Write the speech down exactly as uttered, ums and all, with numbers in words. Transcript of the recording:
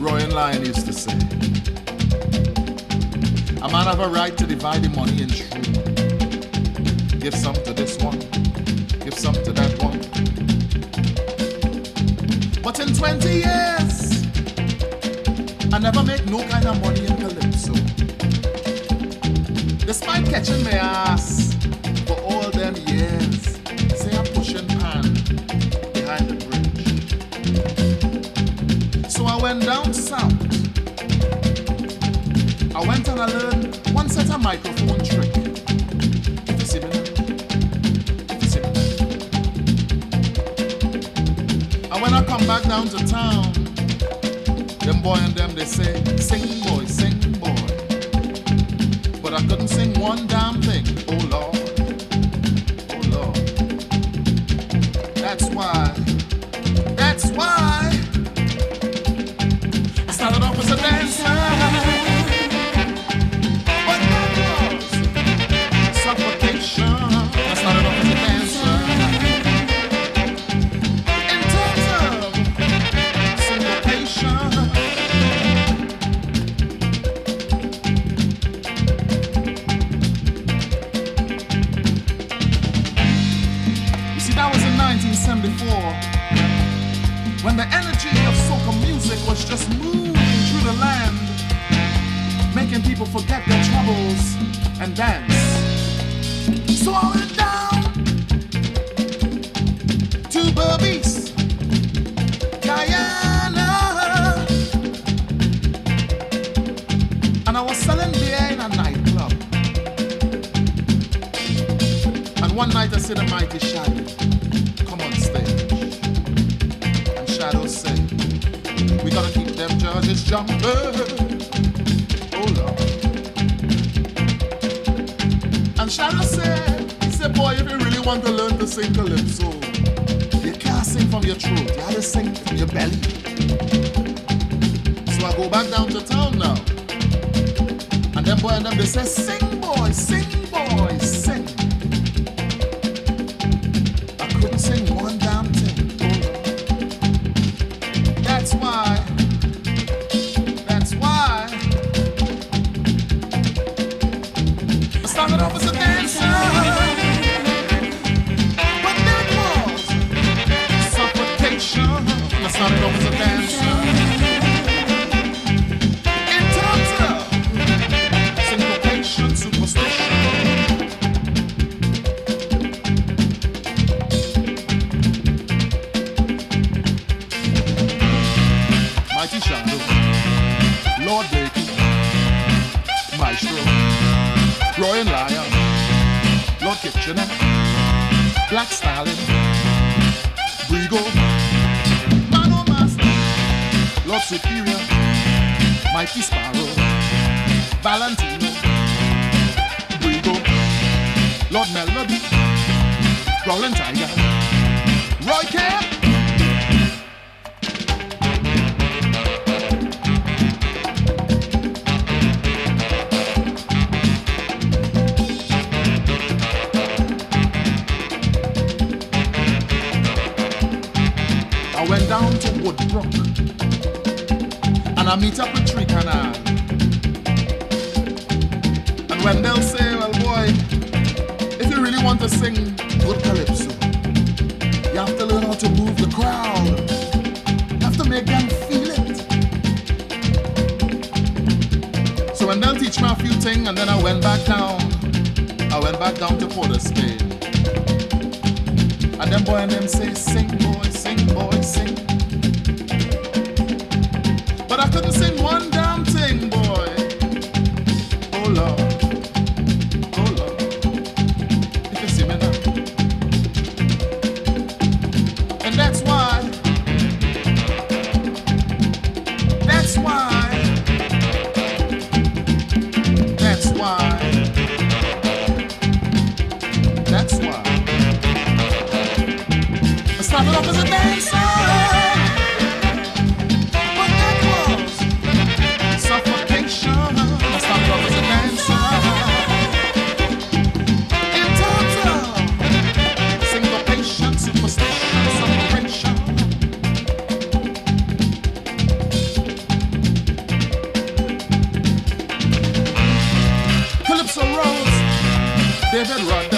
Roy Lion used to say, a man have a right to divide the money in true. Give some to this one, give some to that one. But in twenty years, I never make no kind of money in Calypso. Despite catching my ass for all them years, say I'm pushing pan behind the bridge. So I went down south. I went and I learned one set of microphone trick. If you see me now, if you see me now. And when I come back down to town, them boy and them they say, sing boy, sing boy. But I couldn't sing one damn thing, oh Lord, oh Lord. That's why, that's why I started off as a dancer. When the energy of soca music was just moving through the land, making people forget their troubles and dance. So I went down to Berbice, Guyana, and I was selling beer in a nightclub. And one night I said, a mighty Shadow, come on stage. Shadow say, we gotta keep them judges jumping. Oh Lord. And Shadow said, he said, boy, if you really want to learn to sing Calypso, you can't sing from your throat, you have to sing from your belly. So I go back down to town now. And them boy and them, they say, sing boy, sing boy, sing. I couldn't sing one damn thing. That's why, that's why I started off as a dancer, but that was suffocation. I started off as a dancer in terms of syncopation, superstition. Mighty Shadow, Lord Blakey, Maestro, Roy Lion, Lord Kitchener, Black Stalin, Brigo, Mano Master, Lord Superior, Mighty Sparrow, Valentino, Brigo, Lord Melody, Growling Tiger, Roy Care. Went down to Woodbrook and I meet up with Tree Canal. And when they'll say, well boy, if you really want to sing good Calypso, you have to learn how to move the crowd. You have to make them feel it. So when they'll teach me a few things, and then I went back down, I went back down to Port of Spain. And them boy and them say, sing boy, sing boy, sing. But I couldn't sing one damn thing, boy. Oh Lord, oh Lord. You can see me now. And that's why, that's why, that's why, that's why. I started off as a dancer, but that was Calypso Rose, David Rod.